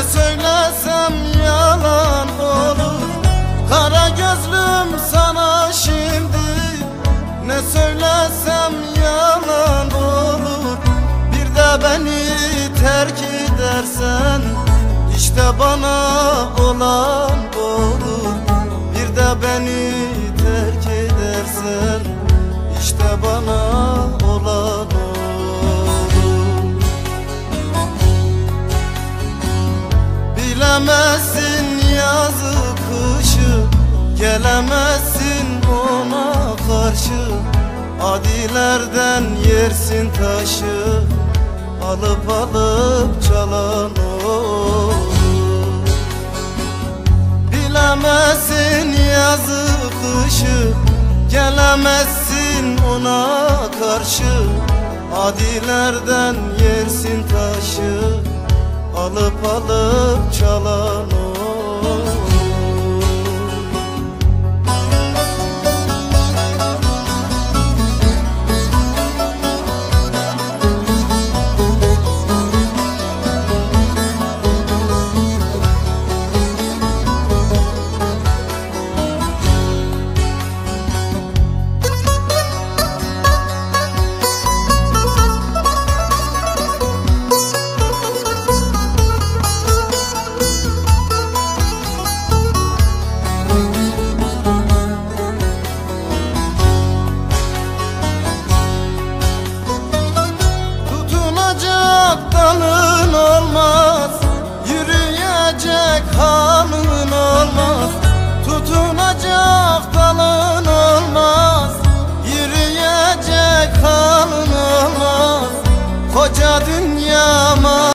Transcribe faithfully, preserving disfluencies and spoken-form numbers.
söylesem yalan olur. Kara gözlüm sana şimdi, ne söylesem yalan olur. Bir de beni terk edersen, işte bana olan olur. Bir de beni terk edersen, işte bana olan olur. Bilemezsin yazı kışı, gelemezsin ona karşı. Adilerden yersin taşı, alıp alıp çalan olur. Bilemezsin yazı kışı, gelemezsin ona karşı. Adilerden yersin taşı, alıp alıp çalan olur. Dalın olmaz, yürüyecek halın olmaz. Tutunacak dalın olmaz, yürüyecek halın olmaz. Koca dünyama